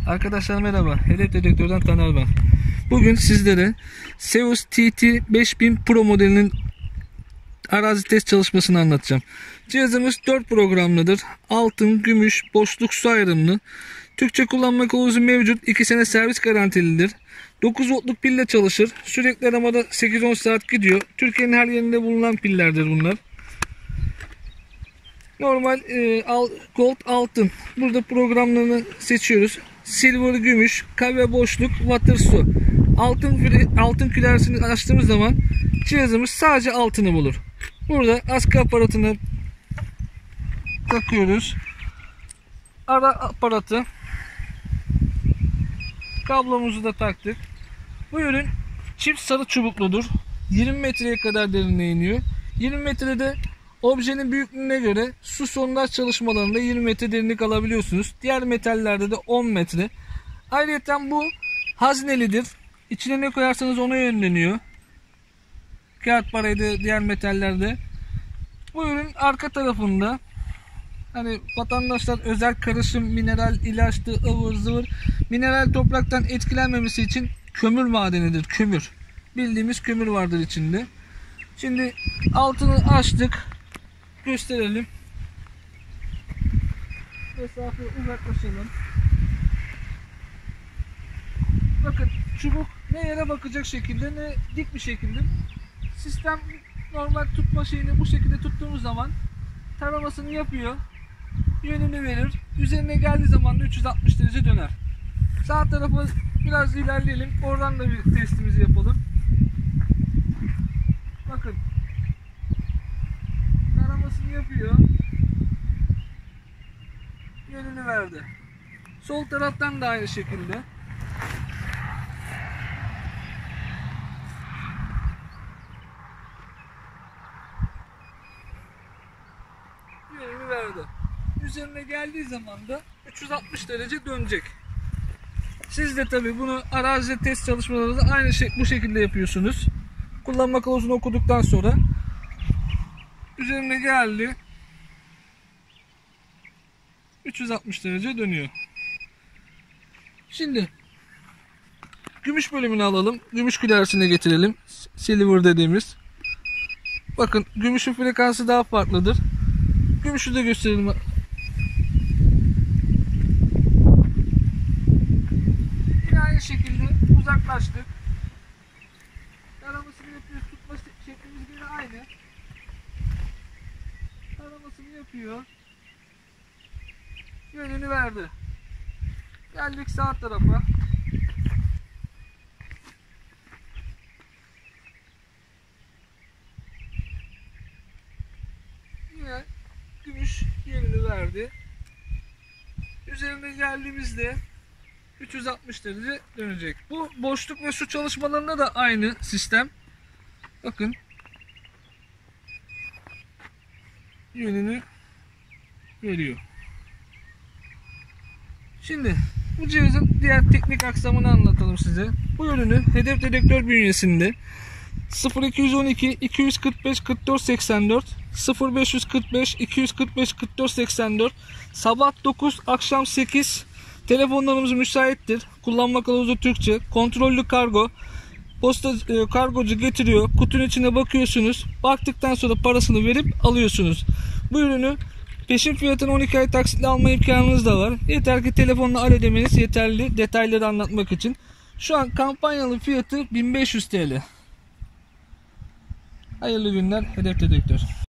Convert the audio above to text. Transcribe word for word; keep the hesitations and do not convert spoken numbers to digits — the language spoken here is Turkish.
Arkadaşlar merhaba. Hedef Dedektör'den Taner ben. Bugün sizlere Seus T T beş bin Pro modelinin arazi test çalışmasını anlatacağım. Cihazımız dört programlıdır. Altın, gümüş, boşluk, su ayrımlı. Türkçe kullanma kılavuzu mevcut. iki sene servis garantilidir. dokuz voltluk pille çalışır. Sürekli aramada sekiz on saat gidiyor. Türkiye'nin her yerinde bulunan pillerdir bunlar. Normal e, al, gold altın. Burada programlarını seçiyoruz. Silver gümüş, kahve boşluk, water su. Altın altın külersini açtığımız zaman cihazımız sadece altını bulur. Burada askı aparatını takıyoruz. Ara aparatı. Kablomuzu da taktık. Bu ürün çift sarı çubukludur. yirmi metreye kadar derinliğe iniyor. yirmi metrede objenin büyüklüğüne göre su sondaj çalışmalarında yirmi metre derinlik alabiliyorsunuz. Diğer metallerde de on metre. Ayrıca bu haznelidir. İçine ne koyarsanız ona yönleniyor. Kağıt paraydı diğer metallerde. Bu ürün arka tarafında hani vatandaşlar özel karışım, mineral, ilaçtı, ıvır zıvır, mineral topraktan etkilenmemesi için kömür madenidir. Kömür. Bildiğimiz kömür vardır içinde. Şimdi altını açtık. Gösterelim. Mesafe uzaklaşalım. Bakın çubuk ne yere bakacak şekilde ne dik bir şekilde. Sistem normal tutma şeyini bu şekilde tuttuğumuz zaman taramasını yapıyor. Yönünü verir. Üzerine geldiği zaman da üç yüz altmış derece döner. Sağ tarafa biraz ilerleyelim. Oradan da bir testimizi yapalım. Bakın. Taramasını yapıyor. Yönünü verdi. Sol taraftan da aynı şekilde. Yönünü verdi. Üzerine geldiği zaman da üç yüz altmış derece dönecek. Siz de tabi bunu arazi test çalışmalarınızda aynı şey bu şekilde yapıyorsunuz. Kullanma kılavuzunu okuduktan sonra üzerine geldi. üç yüz altmış derece dönüyor. Şimdi gümüş bölümünü alalım. Gümüş külersine getirelim. Silver dediğimiz. Bakın gümüşün frekansı daha farklıdır. Gümüşü de gösterelim. Yine aynı şekilde uzaklaştık. Taramasını yapıyoruz. Tutma şeklimiz yine aynı. Taramasını yapıyor. Yönünü verdi. Geldik sağ tarafa. Yine gümüş yönünü verdi. Üzerine geldiğimizde üç yüz altmış derece dönecek. Bu boşluk ve su çalışmalarında da aynı sistem. Bakın. Yönünü veriyor. Şimdi bu cihazın diğer teknik aksamını anlatalım size. Bu ürünü Hedef Dedektör bünyesinde sıfır iki on iki iki yüz kırk beş kırk dört seksen dört sıfır beş kırk beş iki yüz kırk beş kırk dört seksen dört sabah dokuz akşam sekiz telefonlarımız müsaittir. Kullanma kılavuzu Türkçe. Kontrollü kargo. Posta e, kargocu getiriyor. Kutunun içine bakıyorsunuz. Baktıktan sonra parasını verip alıyorsunuz. Bu ürünü peşin fiyatını on iki ay taksitle alma imkanınız da var. Yeter ki telefonla alo demeniz yeterli detayları anlatmak için. Şu an kampanyalı fiyatı bin beş yüz TL. Hayırlı günler Hedef Dedektör.